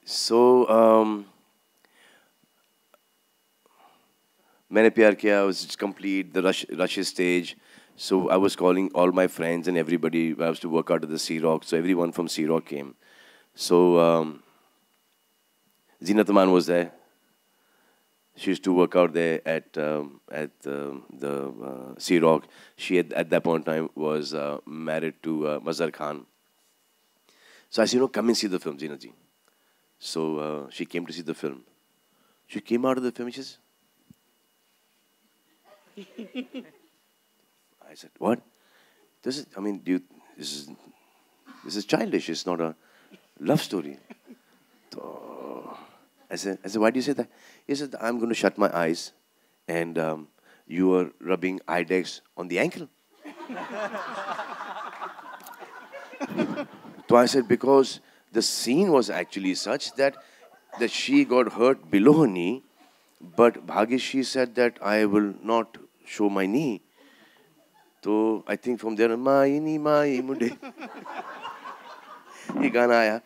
So, मैंने प्यार किया was complete the rush stage. So I was calling all my friends and everybody. I was to work out at the Sea Rock. So everyone from Sea Rock came. So Zeenat Aman was there. She used to work out there at the Sea Rock. She at that point in time was married to Mazhar Khan. So I said, come and see the film, Zeenat ji. So she came to see the film. She came out of the film and she says, I said, what? This is, I mean, this is childish. It's not a love story. So, I said, why do you say that? He said, I'm going to shut my eyes and you are rubbing Idex on the ankle. So I said, because the scene was actually such that she got hurt below her knee, but Bhagishi said that I will not show my knee. So I think from there, my knee, my mude. Ye gana aaya.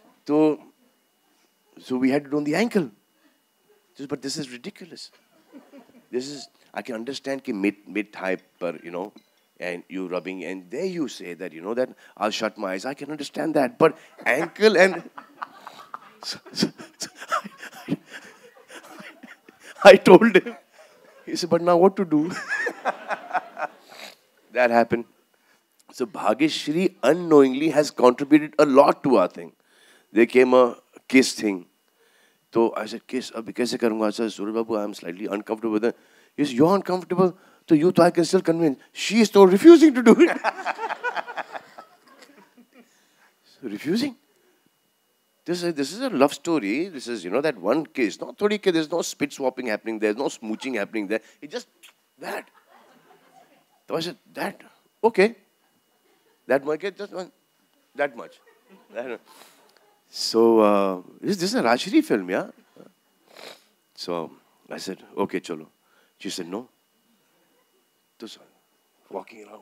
So we had to do on the ankle. But this is ridiculous. This is, I can understand ki mid-thigh per, and you rubbing, and there you say that, that I'll shut my eyes. I can understand that. But ankle and... I told him. He said, but now what to do? That happened. So Bhagyashri unknowingly has contributed a lot to our thing. There came a kiss thing. So I said, kiss, abhi kaise karunga? I said, Suraj Babu, I'm slightly uncomfortable with it. He said, you're uncomfortable? So you, I can still convince. She is still refusing to do it. So refusing? This is a love story. This is, that one kiss. Not thodi ke, there's no spit swapping happening there. There's no smooching happening there. It's just that. So I said, that? Okay. That much, just one. That much. So, this is a Rajshri film, yeah? So, I said, okay, chalo. She said, no. So, walking around.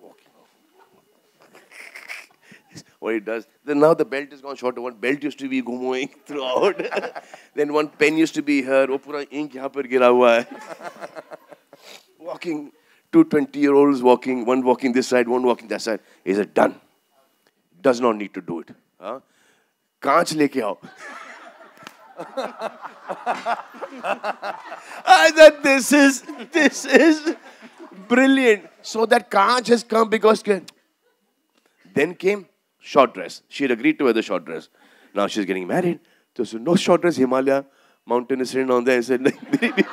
What it does, then now the belt is gone shorter. One belt used to be going throughout. Then one pen used to be here. Oh, pura ink yahan par gira hua hai. Walking, two 20-year-olds walking, one walking this side, one walking that side. He said, done. Does not need to do it. Huh? Kaanch leke aao. I thought this is brilliant. So that kaanch has come because then came short dress. She had agreed to wear the short dress. Now she's getting married. So no short dress, Himalaya mountain is written on there. I said, meri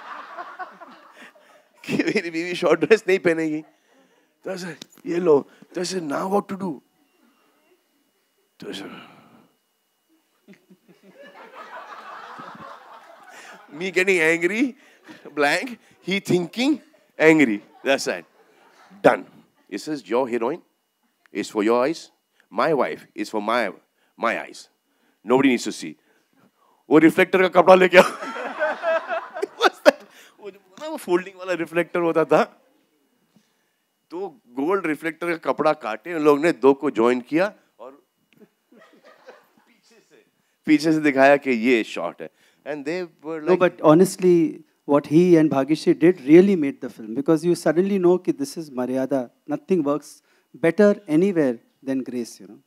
biwi short dress nahi pehenegi. So I said, ye lo. So I said, now what to do? So I said, me getting angry, blank, he thinking, angry. That's it. Done. He says, your heroine is for your eyes. My wife is for my eyes. Nobody needs to see. वो reflector का कपड़ा लेके आओ. What's that? वो folding वाला reflector होता था. तो gold reflector का कपड़ा काटे उन लोग ने दो को join किया और पीछे से दिखाया कि ये shot है. And they were like... No, but honestly, what he and Bhagyashri did really made the film. Because you suddenly know that this is Maryada. Nothing works better anywhere than Grace,